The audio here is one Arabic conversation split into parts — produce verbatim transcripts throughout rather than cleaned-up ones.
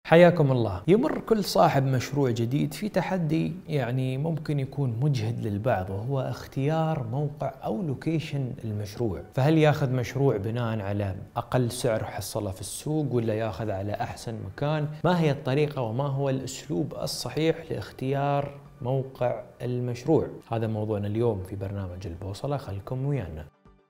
حياكم الله. يمر كل صاحب مشروع جديد في تحدي يعني ممكن يكون مجهد للبعض، وهو اختيار موقع أو لوكيشن المشروع. فهل ياخذ مشروع بناء على أقل سعر حصله في السوق، ولا ياخذ على أحسن مكان؟ ما هي الطريقة وما هو الأسلوب الصحيح لاختيار موقع المشروع؟ هذا موضوعنا اليوم في برنامج البوصلة، خلكم ويانا.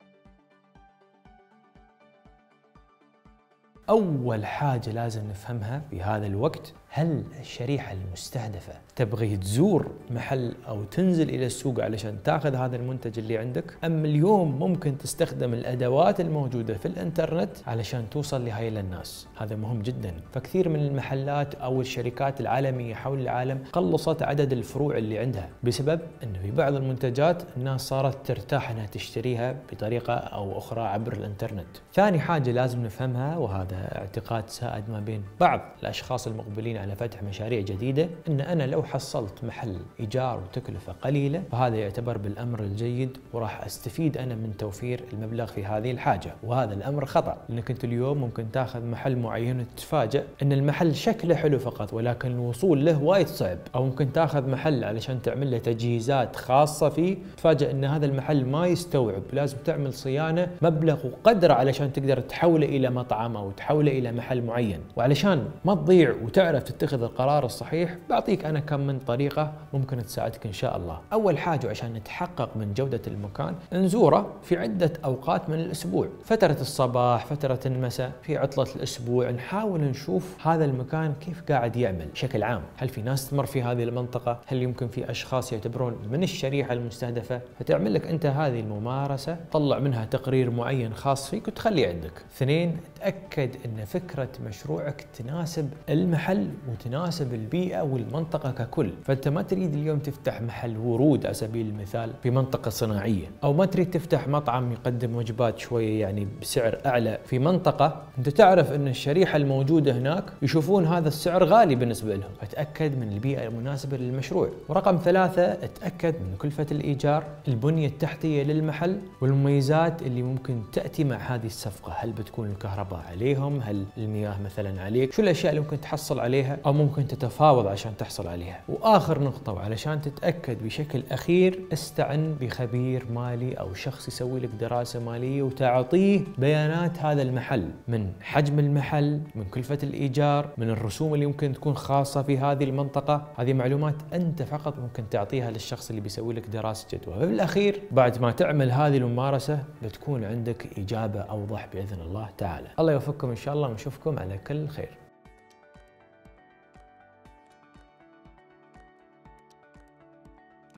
أول حاجة لازم نفهمها في هذا الوقت، هل الشريحة المستهدفة تبغي تزور محل أو تنزل إلى السوق علشان تاخذ هذا المنتج اللي عندك، أم اليوم ممكن تستخدم الأدوات الموجودة في الإنترنت علشان توصل لهاي الناس؟ هذا مهم جدا. فكثير من المحلات أو الشركات العالمية حول العالم قلصت عدد الفروع اللي عندها بسبب أنه في بعض المنتجات الناس صارت ترتاح أنها تشتريها بطريقة أو أخرى عبر الإنترنت. ثاني حاجة لازم نفهمها، وهذا اعتقاد سائد ما بين بعض الأشخاص المقبلين على فتح مشاريع جديدة، ان انا لو حصلت محل ايجار وتكلفة قليلة فهذا يعتبر بالامر الجيد، وراح استفيد انا من توفير المبلغ في هذه الحاجة. وهذا الامر خطأ، لانك انت اليوم ممكن تاخذ محل معين وتتفاجأ ان المحل شكله حلو فقط ولكن الوصول له وايد صعب، او ممكن تاخذ محل علشان تعمل له تجهيزات خاصة فيه تفاجأ ان هذا المحل ما يستوعب، لازم تعمل صيانة مبلغ وقدره علشان تقدر تحوله الى مطعم او تحوله الى محل معين. وعلشان ما تضيع وتعرف تتخذ القرار الصحيح، بعطيك أنا كم من طريقة ممكن تساعدك إن شاء الله. أول حاجة عشان نتحقق من جودة المكان، نزوره في عدة أوقات من الأسبوع، فترة الصباح، فترة المساء، في عطلة الأسبوع، نحاول نشوف هذا المكان كيف قاعد يعمل بشكل عام. هل في ناس تمر في هذه المنطقة؟ هل يمكن في أشخاص يعتبرون من الشريحة المستهدفة؟ فتعمل لك أنت هذه الممارسة، طلع منها تقرير معين خاص فيك وتخليه عندك. اثنين، تأكد أن فكرة مشروعك تناسب المحل وتناسب البيئة والمنطقة ككل. فأنت ما تريد اليوم تفتح محل ورود على سبيل المثال في منطقة صناعية، أو ما تريد تفتح مطعم يقدم وجبات شوية يعني بسعر أعلى في منطقة أنت تعرف أن الشريحة الموجودة هناك يشوفون هذا السعر غالي بالنسبة لهم. فتأكد من البيئة المناسبة للمشروع. ورقم ثلاثة، اتأكد من كلفة الإيجار، البنية التحتية للمحل، والمميزات اللي ممكن تأتي مع هذه الصفقة. هل بتكون الكهرباء عليهم؟ هل المياه مثلا عليك؟ شو الأشياء اللي ممكن تحصل عليها أو ممكن تتفاوض عشان تحصل عليها؟ وآخر نقطة، وعلشان تتأكد بشكل أخير، استعن بخبير مالي أو شخص يسوي لك دراسة مالية وتعطيه بيانات هذا المحل، من حجم المحل، من كلفة الإيجار، من الرسوم اللي ممكن تكون خاصة في هذه المنطقة. هذه معلومات أنت فقط ممكن تعطيها للشخص اللي بيسوي لك دراسة جدوى. وبالأخير بعد ما تعمل هذه الممارسة بتكون عندك إجابة أوضح بإذن الله تعالى. الله يوفقكم إن شاء الله، ونشوفكم على كل خير.